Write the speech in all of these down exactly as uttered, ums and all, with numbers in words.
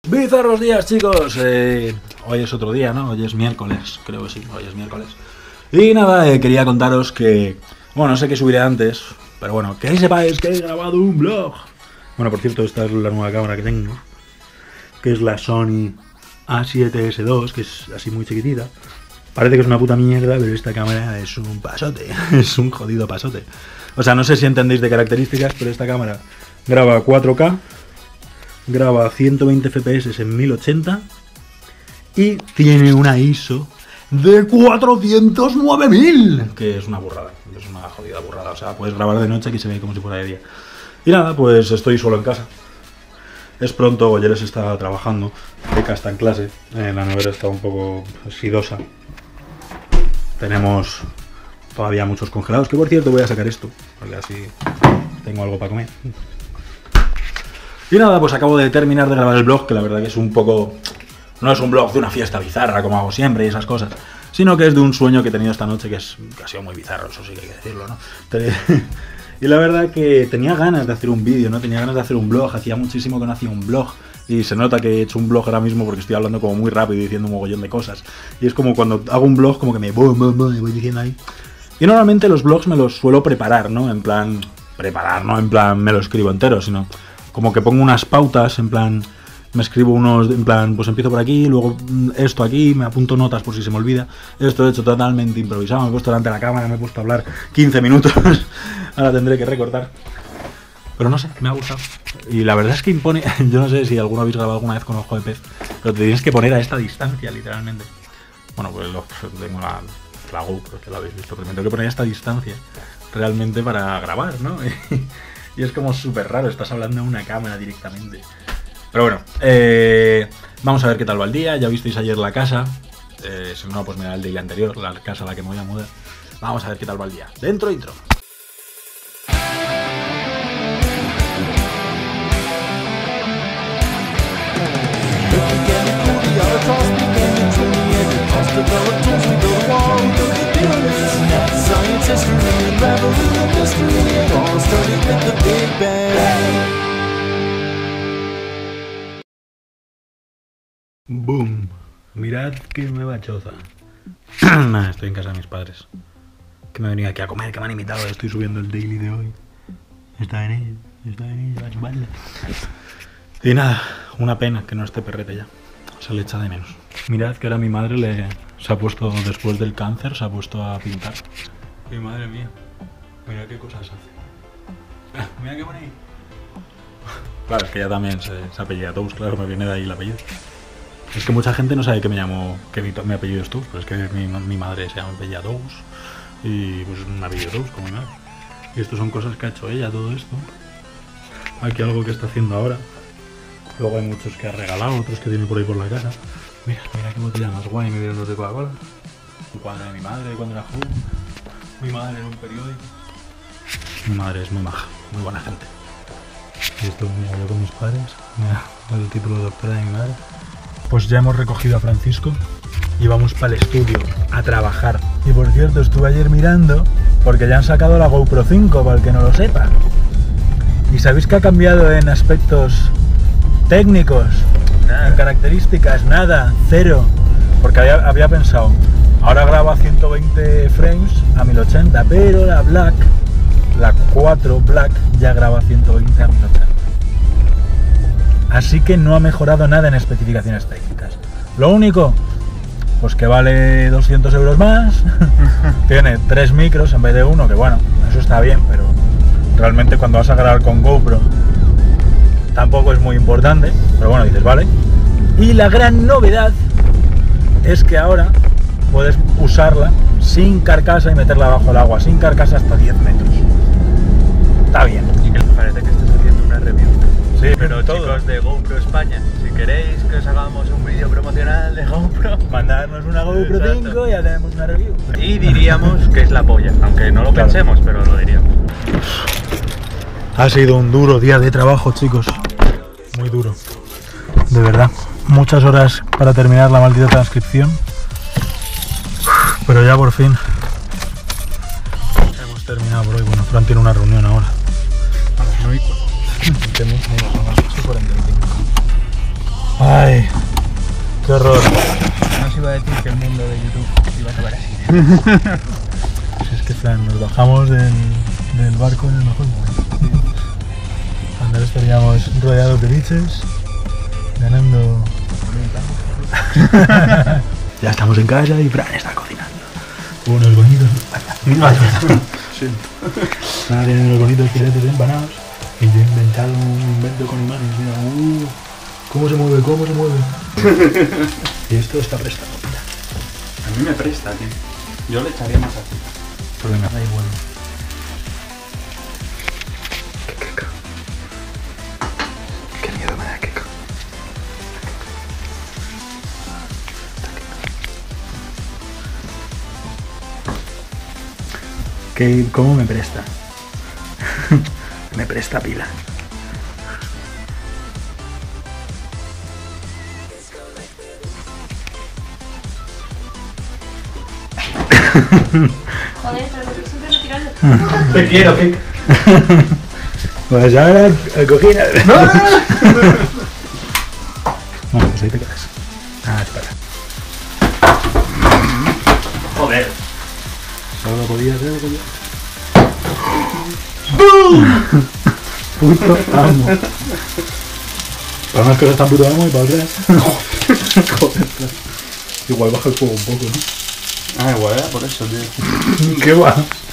Bizarros días, chicos. Eh, hoy es otro día, ¿no? Hoy es miércoles, creo que sí, hoy es miércoles. Y nada, eh, quería contaros que... Bueno, no sé qué subiré antes, pero bueno, que sepáis que he grabado un vlog. Bueno, por cierto, esta es la nueva cámara que tengo, que es la Sony A siete S dos, que es así muy chiquitita. Parece que es una puta mierda, pero esta cámara es un pasote, es un jodido pasote. O sea, no sé si entendéis de características, pero esta cámara graba cuatro K, graba ciento veinte F P S en mil ochenta y tiene una I S O de cuatrocientos nueve mil, que es una burrada, es una jodida burrada. O sea, puedes grabar de noche, aquí se ve como si fuera de día. Y nada, pues estoy solo en casa. Es pronto, Golleres está trabajando, Beca está en clase, eh, la nevera está un poco sidosa. Tenemos todavía muchos congelados, que por cierto voy a sacar esto, porque así tengo algo para comer. Y nada, pues acabo de terminar de grabar el vlog, que la verdad que es un poco... No es un vlog de una fiesta bizarra, como hago siempre y esas cosas, sino que es de un sueño que he tenido esta noche, que, es, que ha sido muy bizarro, eso sí que hay que decirlo, ¿no? Y la verdad que tenía ganas de hacer un vídeo, ¿no? Tenía ganas de hacer un vlog, hacía muchísimo que no hacía un vlog. Y se nota que he hecho un vlog ahora mismo porque estoy hablando como muy rápido y diciendo un mogollón de cosas. Y es como cuando hago un vlog, como que me voy, voy, voy, voy diciendo ahí. Y normalmente los vlogs me los suelo preparar, ¿no? En plan, preparar, no en plan me lo escribo entero, sino como que pongo unas pautas, en plan, me escribo unos, en plan, pues empiezo por aquí, luego esto aquí, me apunto notas por si se me olvida. Esto lo he hecho totalmente improvisado, me he puesto delante de la cámara, me he puesto a hablar quince minutos. Ahora tendré que recortar. Pero no sé, me ha gustado. Y la verdad es que impone... Yo no sé si alguno habéis grabado alguna vez con ojo de pez, pero te tienes que poner a esta distancia, literalmente. Bueno, pues lo, tengo la, la GoPro, que lo habéis visto, pero me tengo que poner a esta distancia realmente para grabar, ¿no? Y es como súper raro, estás hablando a una cámara directamente. Pero bueno, eh, vamos a ver qué tal va el día. Ya visteis ayer la casa. Eh, si no, pues mira el día anterior, la casa a la que me voy a mudar. Vamos a ver qué tal va el día. Dentro intro. Boom. Mirad qué nueva choza. Nada, estoy en casa de mis padres, que me he venido aquí a comer, que me han invitado. Estoy subiendo el daily de hoy. Está en ello, está en ello, a chuparle. Y nada, una pena que no esté Perrete ya. Se le echa de menos. Mirad que ahora mi madre le se ha puesto, después del cáncer, se ha puesto a pintar. Y madre mía, mira qué cosas hace. Mira qué bonito. Claro, es que ella también se, se apellida Tous, claro, me viene de ahí el apellido. Es que mucha gente no sabe que me llamo, que mi, mi apellido es Tous, pero es que mi, mi madre se llama apellida Tous y pues un apellido Tous como mi madre. Y esto son cosas que ha hecho ella, todo esto. Aquí algo que está haciendo ahora. Luego hay muchos que ha regalado, otros que tiene por ahí por la casa. Mira, mira qué botella más guay, me dieron los de Coca-Cola. Un cuadro de mi madre cuando era joven. Mi madre en un periódico. Mi madre es muy maja, muy buena gente. Y esto, mira, yo con mis padres. Mira, el título de doctora de mi madre. Pues ya hemos recogido a Francisco y vamos para el estudio a trabajar. Y por cierto, estuve ayer mirando porque ya han sacado la GoPro cinco, para el que no lo sepa. ¿Y sabéis que ha cambiado en aspectos técnicos? Nada. En características, nada, cero. Porque había, había pensado, ahora graba ciento veinte frames a mil ochenta, pero la Black, la cuatro Black, ya graba ciento veinte a mil ochenta. Así que no ha mejorado nada en especificaciones técnicas. Lo único, pues que vale doscientos euros más. Tiene tres micros en vez de uno, que bueno, eso está bien, pero realmente cuando vas a grabar con GoPro tampoco es muy importante, pero bueno, dices, vale. Y la gran novedad es que ahora puedes usarla sin carcasa y meterla bajo el agua, sin carcasa hasta diez metros. Está bien. Y que parece que estás haciendo una review. Sí, pero todo. Chicos de GoPro España, si queréis que os hagamos un vídeo promocional de GoPro, mandarnos una GoPro cinco y ya tenemos una review. Y diríamos que es la polla, aunque no lo claro. pensemos, pero lo diríamos. Ha sido un duro día de trabajo, chicos. Muy duro. De verdad. Muchas horas para terminar la maldita transcripción. Pero ya por fin hemos terminado por hoy. Bueno, Fran tiene una reunión ahora. A las nueve y cuarenta. Son las ocho y cuarenta y cinco. Ay. Qué horror. No os iba a decir que el mundo de YouTube iba a acabar así. Pues es que, Fran, nos bajamos del, del barco en el mejor momento. Cuando estaríamos rodeados de biches, ganando. Ya estamos en casa y Fran está cocinando. Unos bonitos. Sí. Nada, tienen unos bonitos filetes empanados. Y yo he inventado un invento con imanes. Mira, uh, cómo se mueve, cómo se mueve. Y esto está prestado. A mí me presta, tío. Yo le echaría más así. Pues venga, da igual. Qué queca. Qué miedo me da queca. ¿Qué, ¿Cómo me presta? Me presta pila. Joder, pero porque siempre me tiras de... Te quiero, Kik. Pues ahora a cogida. Bueno, pues ahí te quedas. Ah, espera. Joder. Solo podía ser lo que yo. Puto amo. Para unas cosas tan puto amo y para otras. Joder, igual baja el fuego un poco, ¿no? Ah, igual era por eso, tío. ¿Qué va?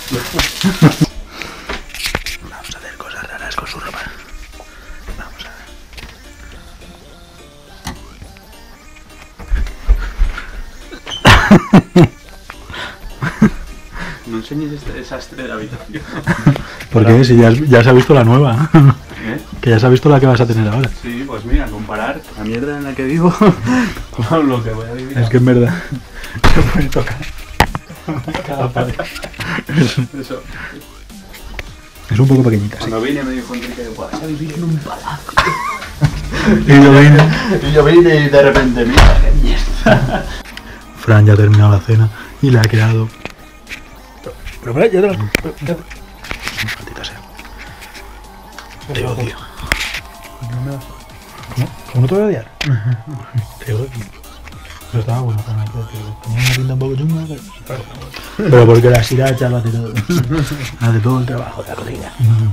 Vamos a hacer cosas raras con su ropa. Vamos a ver. No enseñes este desastre de la habitación. ¿Por qué? Si ya, has- ya se ha visto la nueva. ¿Eh? Que ya se ha visto la que vas a tener ahora. Sí, pues mira, comparar la mierda en la que vivo con lo que voy a vivir. Es que en verdad se puede tocar cada pared. Es, Eso. es un poco pequeñita, sí. Cuando vine me dijo Enrique, vas a vivir en un palacio. Y yo vine. Y yo vine y de repente, mira, qué mierda. Fran ya ha terminado la cena y la ha quedado. Pero Fran, ya te las. Maldita sea. Te odio. ¿Cómo? ¿Cómo no te voy a odiar? Te odio. Pero estaba bueno, Fran, hay que decirlo. Tenía una pinta un poco chunga, pero. Pero porque la sriracha lo hace todo. Hace todo el trabajo de la cocina.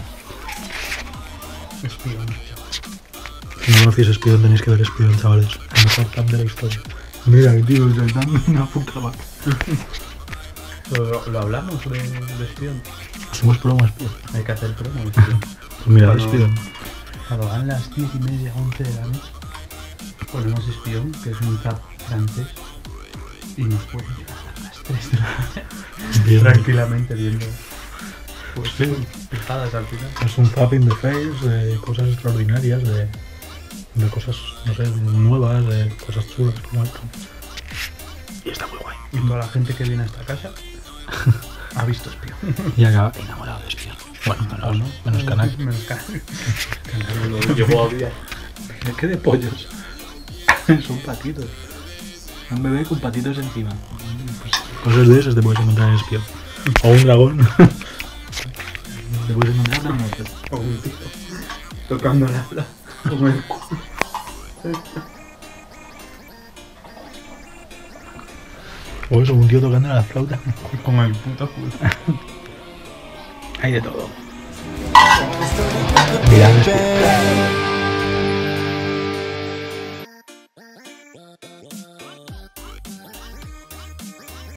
Espión. Si no conocéis Espion, tenéis que ver Espion, chavales. El mejor tap de la historia. Mira, tío, se dan una puta vaca. ¿Lo, lo hablamos de, de espión? Hacemos promo Espion. Hay que hacer promo de espión. Pues mira, Cuando- Espion. Cuando van las diez y media, once de la noche, ponemos espión, que es un zap francés, y nos puede llegar a las tres de la mañana. Bien. Tranquilamente viendo pues, fijadas al final. Es un zapping de face, de cosas extraordinarias, de, de cosas, no sé, nuevas, de cosas chulas como esto. Y está muy guay. Y toda la gente que viene a esta casa ha visto espión. Y acaba enamorado de Espion. Bueno, menos, ¿No? menos canal. Menos canal. Lo llegó a odiar. ¿Qué de pollos? Son patitos. Un bebé con patitos encima. Pues, cosas de esas te puedes encontrar en Espion. O un dragón. Te puedes encontrar en otro. O un tío tocando la flauta con el culo. O eso, un tío tocando la flauta. Con el puto culo. Hay de todo. Mirad Espion.